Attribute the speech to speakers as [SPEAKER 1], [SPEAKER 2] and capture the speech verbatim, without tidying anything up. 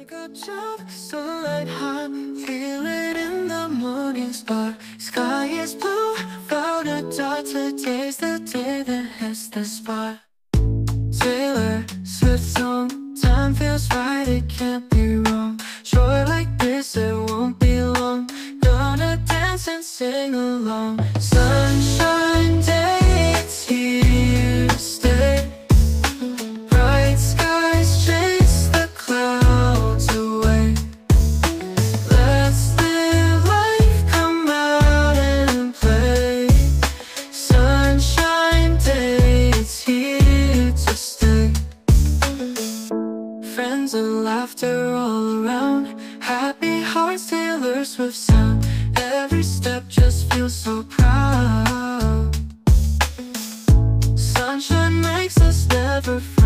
[SPEAKER 1] Wake up to the sunlight hot, feel it in the morning spark. Sky is blue, without a dot. Today's the day that hits the spot. Taylor Swift song, time feels right, it can't be wrong. Short like this, it won't be long. Gonna dance and sing along. Sunshine day, it's here to stay. Bright skies chase the clouds away. Let's live life, come out and play. Sunshine day, it's here to stay. Friends and laughter all around, happy hearts, Taylor Swift sound. Every step just feels so proud. Sunshine makes us never